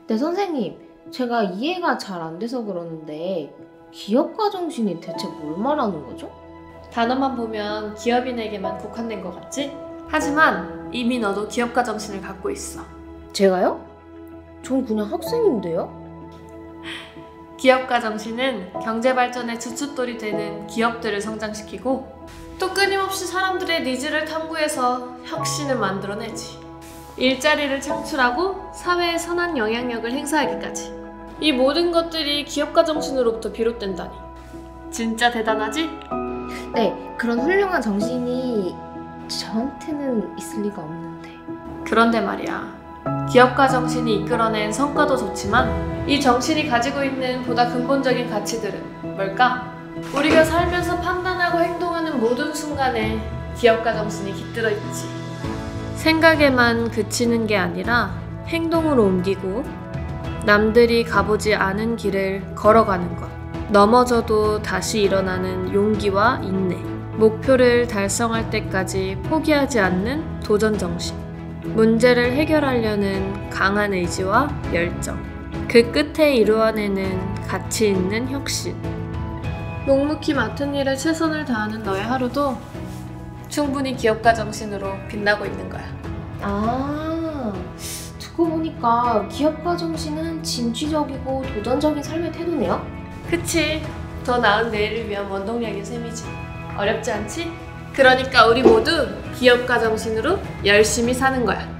네, 선생님. 제가 이해가 잘 안 돼서 그러는데 기업가 정신이 대체 뭘 말하는 거죠? 단어만 보면 기업인에게만 국한된 것 같지? 하지만 이미 너도 기업가 정신을 갖고 있어. 제가요? 전 그냥 학생인데요? 기업가 정신은 경제 발전의 주춧돌이 되는 기업들을 성장시키고 또 끊임없이 사람들의 니즈를 탐구해서 혁신을 만들어내지. 일자리를 창출하고 사회에 선한 영향력을 행사하기까지. 이 모든 것들이 기업가 정신으로부터 비롯된다니. 진짜 대단하지? 네, 그런 훌륭한 정신이 저한테는 있을 리가 없는데. 그런데 말이야. 기업가 정신이 이끌어낸 성과도 좋지만 이 정신이 가지고 있는 보다 근본적인 가치들은 뭘까? 우리가 살면서 판단하고 행동하는 모든 순간에 기업가 정신이 깃들어 있지. 생각에만 그치는 게 아니라 행동으로 옮기고 남들이 가보지 않은 길을 걸어가는 것. 넘어져도 다시 일어나는 용기와 인내. 목표를 달성할 때까지 포기하지 않는 도전 정신. 문제를 해결하려는 강한 의지와 열정. 그 끝에 이루어내는 가치 있는 혁신. 묵묵히 맡은 일에 최선을 다하는 너의 하루도 충분히 기업가 정신으로 빛나고 있는 거야. 아, 듣고 보니까 기업가 정신은 진취적이고 도전적인 삶의 태도네요? 그치? 더 나은 내일을 위한 원동력인 셈이지. 어렵지 않지? 그러니까 우리 모두 기업가 정신으로 열심히 사는 거야.